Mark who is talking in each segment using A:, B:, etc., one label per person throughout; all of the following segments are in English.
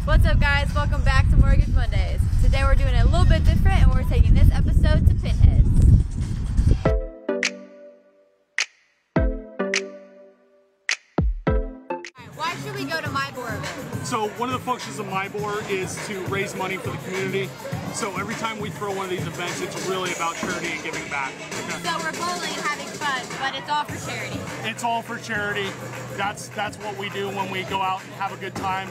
A: What's up guys, welcome back to Mortgage Mondays. Today we're doing it a little bit different and we're taking this episode to Pinheads. Why should we go to MIBOR event?
B: So one of the functions of MIBOR is to raise money for the community. So every time we throw one of these events, it's really about charity and giving back. Okay.
A: So we're bowling and having fun, but it's all for charity.
B: It's all for charity. That's what we do when we go out and have a good time.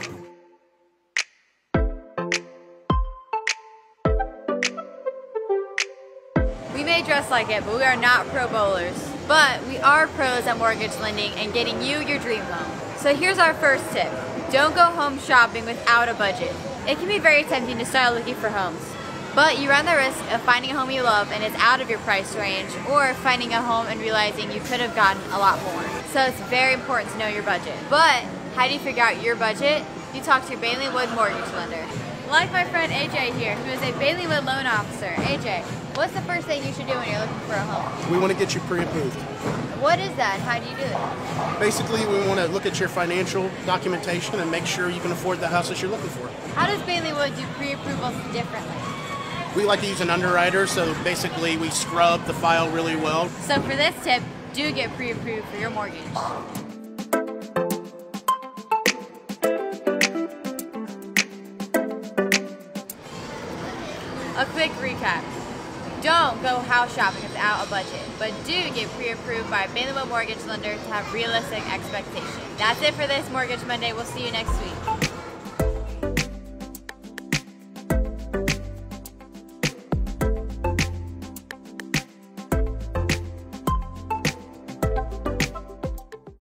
A: We may dress like it, but we are not pro bowlers. But we are pros at mortgage lending and getting you your dream home. So here's our first tip. Don't go home shopping without a budget. It can be very tempting to start looking for homes, but you run the risk of finding a home you love and it's out of your price range, or finding a home and realizing you could have gotten a lot more. So it's very important to know your budget. But how do you figure out your budget? You talk to your Bailey Wood mortgage lender. Like my friend AJ here, who is a Bailey Wood loan officer. AJ, what's the first thing you should do when you're looking for a home?
C: We want to get you pre-approved.
A: What is that and how do you do it?
C: Basically, we want to look at your financial documentation and make sure you can afford the house that you're looking for.
A: How does Bailey Wood do pre-approvals differently?
C: We like to use an underwriter, so basically we scrub the file really well.
A: So for this tip, do get pre-approved for your mortgage. A quick recap. Don't go house shopping without a budget, but do get pre-approved by a Bailey Wood mortgage lender to have realistic expectations. That's it for this Mortgage Monday. We'll see you next week.